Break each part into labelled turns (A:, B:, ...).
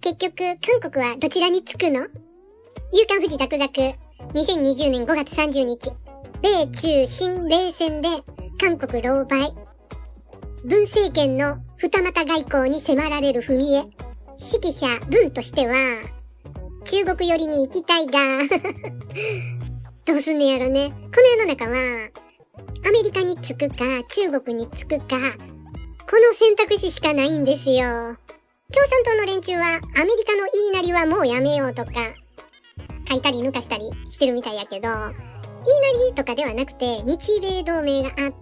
A: 結局、韓国はどちらにつくの？夕刊フジザクザク、2020年5月30日。米中新冷戦で韓国狼狽。文政権の二股外交に迫られる文江。指揮者文としては、中国寄りに行きたいが、どうすんねやろね。この世の中は、アメリカにつくか、中国につくか、この選択肢しかないんですよ。共産党の連中は、アメリカの言いなりはもうやめようとか、書いたり抜かしたりしてるみたいやけど、言いなりとかではなくて、日米同盟があって、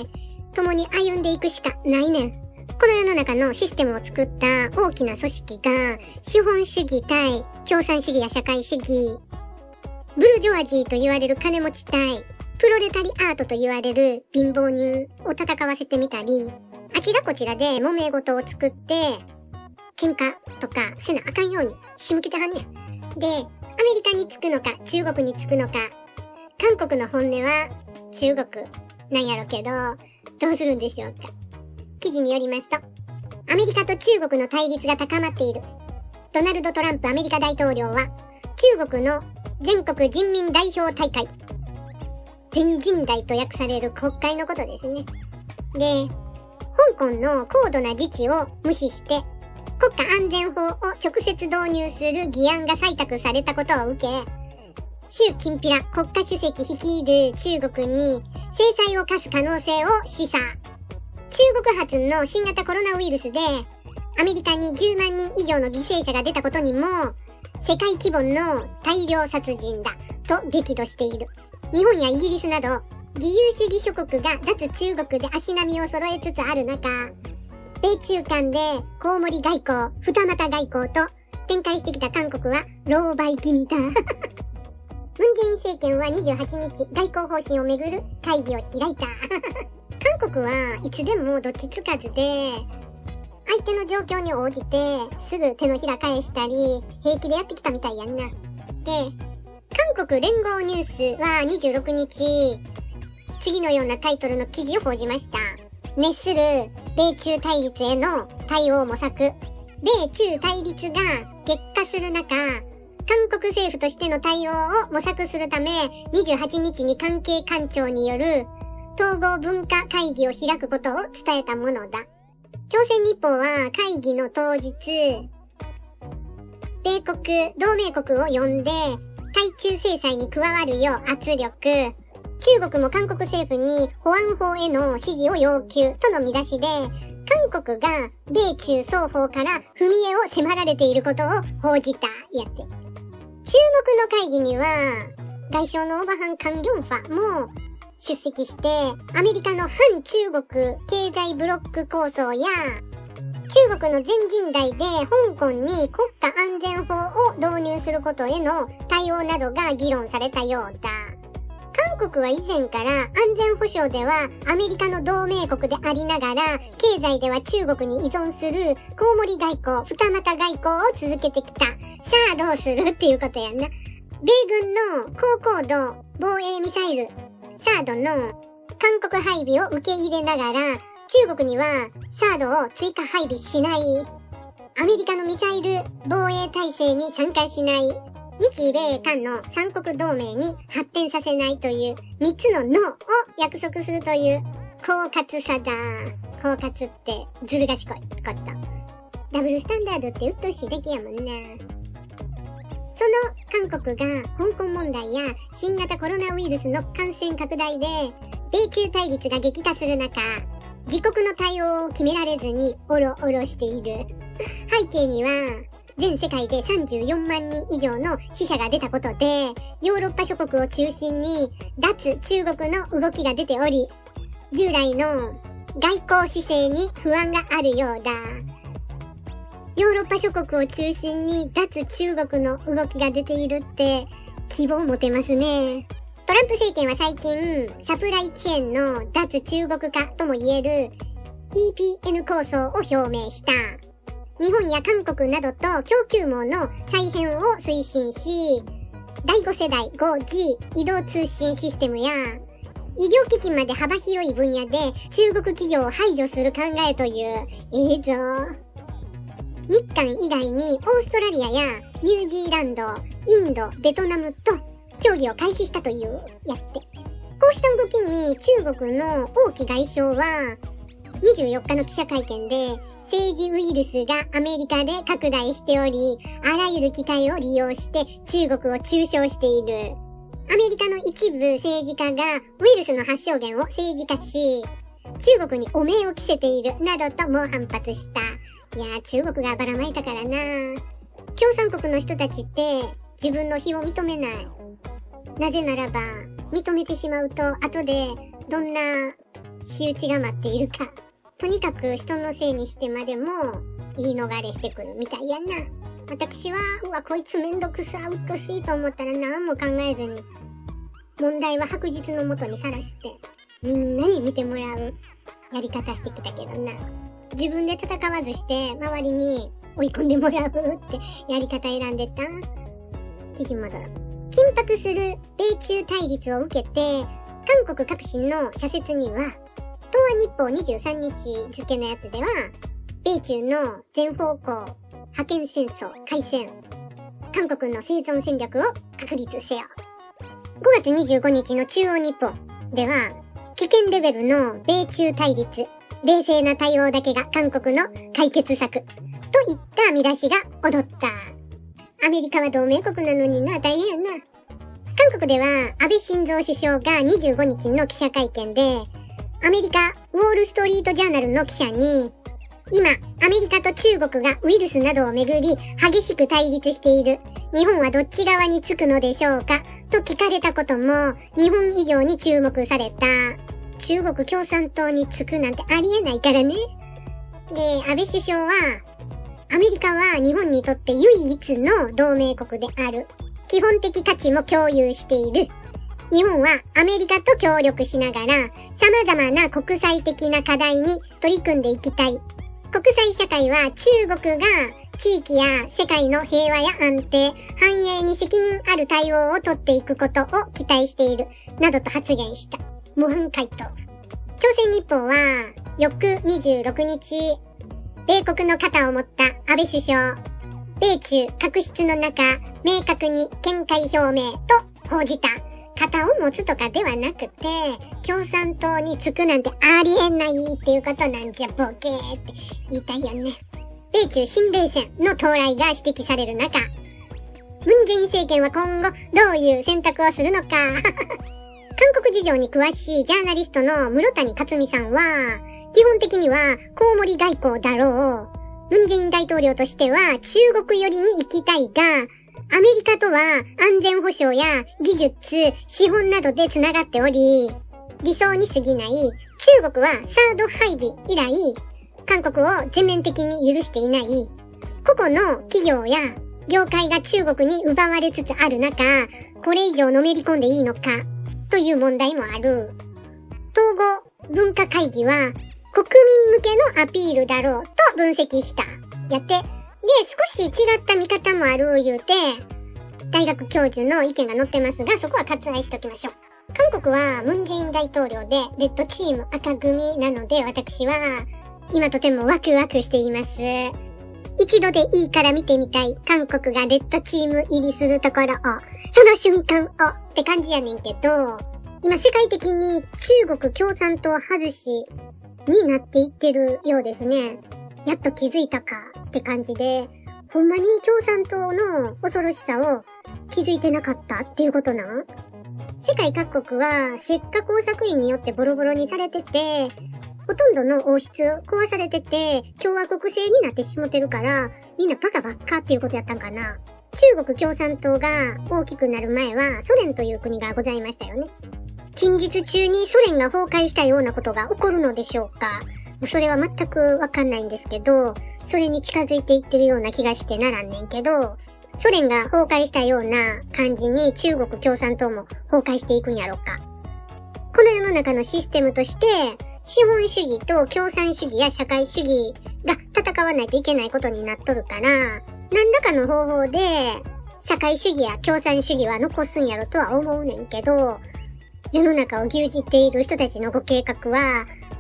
A: 共に歩んでいくしかないねん。この世の中のシステムを作った大きな組織が、資本主義対共産主義や社会主義、ブルジョワジーと言われる金持ち対、プロレタリアートと言われる貧乏人を戦わせてみたり、あちらこちらで揉め事を作って、喧嘩とかせなあかんように仕向けてはんねん。で、アメリカにつくのか中国につくのか、韓国の本音は中国なんやろけど、どうするんでしょうか。記事によりますと、アメリカと中国の対立が高まっている。ドナルド・トランプアメリカ大統領は、中国の全国人民代表大会、全人代と訳される国会のことですね。で、香港の高度な自治を無視して、国家安全法を直接導入する議案が採択されたことを受け、習近平国家主席率いる中国に制裁を科す可能性を示唆。中国発の新型コロナウイルスでアメリカに10万人以上の犠牲者が出たことにも、世界規模の大量殺人だと激怒している。日本やイギリスなど自由主義諸国が脱中国で足並みを揃えつつある中、米中間でコウモリ外交、二股外交と展開してきた韓国は狼狽気味だ。文在寅政権は28日、外交方針をめぐる会議を開いた。韓国はいつでもどっちつかずで、相手の状況に応じてすぐ手のひら返したり、平気でやってきたみたいやんな。で、韓国連合ニュースは26日、次のようなタイトルの記事を報じました。熱する米中対立への対応模索。米中対立が激化する中、韓国政府としての対応を模索するため、28日に関係官庁による統合文化会議を開くことを伝えたものだ。朝鮮日報は会議の当日、米国、同盟国を呼んで、対中制裁に加わるよう圧力。中国も韓国政府に保安法への支持を要求との見出しで、韓国が米中双方から踏み絵を迫られていることを報じた。やって。注目の会議には、外相のオバハン・カン・ギョンファも出席して、アメリカの反中国経済ブロック構想や、中国の全人代で香港に国家安全法を導入することへの対応などが議論されたようだ。韓国は以前から安全保障ではアメリカの同盟国でありながら、経済では中国に依存するコウモリ外交、二股外交を続けてきた。さあどうするっていうことやんな。米軍の高高度防衛ミサイル、サードの韓国配備を受け入れながら、中国にはサードを追加配備しない。アメリカのミサイル防衛体制に参加しない。日米韓の三国同盟に発展させないという3つのノーを約束するという狡猾さだ。狡猾ってずる賢いこと。ダブルスタンダードってうっとうしいだけやもんな。その韓国が香港問題や新型コロナウイルスの感染拡大で米中対立が激化する中、自国の対応を決められずにおろおろしている。背景には全世界で34万人以上の死者が出たことで、ヨーロッパ諸国を中心に脱中国の動きが出ており、従来の外交姿勢に不安があるようだ。ヨーロッパ諸国を中心に脱中国の動きが出ているって希望を持てますね。トランプ政権は最近、サプライチェーンの脱中国化とも言える EPN 構想を表明した。日本や韓国などと供給網の再編を推進し、第5世代 5G 移動通信システムや、医療機器まで幅広い分野で中国企業を排除する考えという、ぞ。 日韓以外にオーストラリアやニュージーランド、インド、ベトナムと協議を開始したというやって。こうした動きに中国の王毅外相は24日の記者会見で政治ウイルスがアメリカで拡大しており、あらゆる機会を利用して中国を中傷している。アメリカの一部政治家がウイルスの発症源を政治化し、中国に汚名を着せているなどとも反発した。いやー、中国がばらまいたからな。共産国の人たちって自分の非を認めない。なぜならば、認めてしまうと後でどんな仕打ちが待っているか。とにかく人のせいにしてまでも言い逃れしてくるみたいやな。私は、こいつめんどくさ、うっとしいと思ったら何も考えずに、問題は白日のもとにさらして、みんなに見てもらうやり方してきたけどな。自分で戦わずして周りに追い込んでもらうってやり方選んでた。記事戻る。緊迫する米中対立を受けて、韓国各紙の社説には、東亜日報23日付のやつでは、米中の全方向覇権戦争開戦、韓国の生存戦略を確立せよ。5月25日の中央日報では、危険レベルの米中対立、冷静な対応だけが韓国の解決策といった見出しが踊った。アメリカは同盟国なのにな、大変やな。韓国では安倍晋三首相が25日の記者会見で、アメリカウォールストリートジャーナルの記者に、今、アメリカと中国がウイルスなどをめぐり激しく対立している。日本はどっち側につくのでしょうかと聞かれたことも日本以上に注目された。中国共産党につくなんてありえないからね。で、安倍首相は、アメリカは日本にとって唯一の同盟国である。基本的価値も共有している。日本はアメリカと協力しながら様々な国際的な課題に取り組んでいきたい。国際社会は中国が地域や世界の平和や安定、繁栄に責任ある対応を取っていくことを期待している。などと発言した。模範回答。朝鮮日報は翌26日、米国の肩を持った安倍首相、米中確執の中、明確に見解表明と報じた。肩を持つとかではなくて、共産党につくなんてありえないっていうことなんじゃ、ボケーって言いたいよね。米中新冷戦の到来が指摘される中、文在寅政権は今後どういう選択をするのか。韓国事情に詳しいジャーナリストの室谷克美さんは、基本的にはコウモリ外交だろう。文在寅大統領としては中国寄りに行きたいが、アメリカとは安全保障や技術、資本などで繋がっており、理想に過ぎない。中国はサード配備以来、韓国を全面的に許していない。個々の企業や業界が中国に奪われつつある中、これ以上のめり込んでいいのか、という問題もある。統合文化会議は国民向けのアピールだろうと分析した。やって。で、少し違った見方もある言うて、大学教授の意見が載ってますが、そこは割愛しときましょう。韓国は文在寅大統領でレッドチーム赤組なので、私は今とてもワクワクしています。一度でいいから見てみたい韓国がレッドチーム入りするところを、その瞬間をって感じやねんけど、今世界的に中国共産党外しになっていってるようですね。やっと気づいたかって感じで、ほんまに共産党の恐ろしさを気づいてなかったっていうことなん？世界各国は石化工作員によってボロボロにされてて、ほとんどの王室壊されてて、共和国制になってしもてるから、みんなバカばっかっていうことやったんかな。中国共産党が大きくなる前はソ連という国がございましたよね。近日中にソ連が崩壊したようなことが起こるのでしょうか。それは全くわかんないんですけど、それに近づいていってるような気がしてならんねんけど、ソ連が崩壊したような感じに中国共産党も崩壊していくんやろか。この世の中のシステムとして、資本主義と共産主義や社会主義が戦わないといけないことになっとるから、何らかの方法で社会主義や共産主義は残すんやろとは思うねんけど、世の中を牛耳っている人たちのご計画は、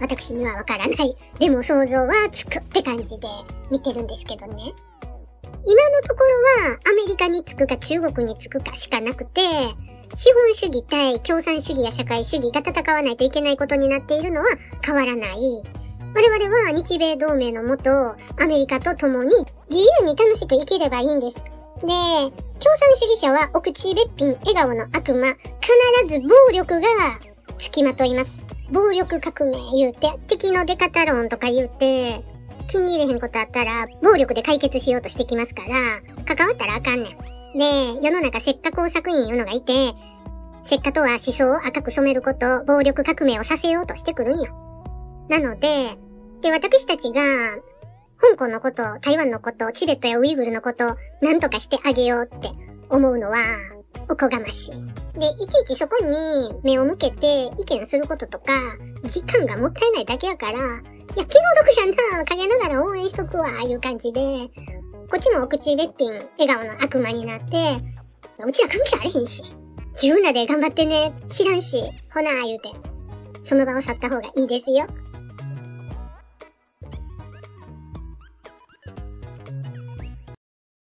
A: 私にはわからない。でも想像はつくって感じで見てるんですけどね。今のところはアメリカにつくか中国につくかしかなくて、資本主義対共産主義や社会主義が戦わないといけないことになっているのは変わらない。我々は日米同盟のもと、アメリカと共に自由に楽しく生きればいいんです。で、共産主義者はお口べっぴん笑顔の悪魔、必ず暴力が付きまといます。暴力革命言うて、敵の出方論とか言うて、気に入れへんことあったら、暴力で解決しようとしてきますから、関わったらあかんねん。で、世の中石化工作員いうのがいて、石化とは思想を赤く染めること、暴力革命をさせようとしてくるんよ。なので、私たちが、香港のこと、台湾のこと、チベットやウイグルのこと、なんとかしてあげようって思うのは、おこがましい。で、いちいちそこに目を向けて意見することとか、時間がもったいないだけやから、いや、気の毒やな、陰ながら応援しとくわ、いう感じで、こっちもお口べっぴん、笑顔の悪魔になって、うちら関係あれへんし、自分らで頑張ってね、知らんし、ほな、言うて、その場を去った方がいいですよ。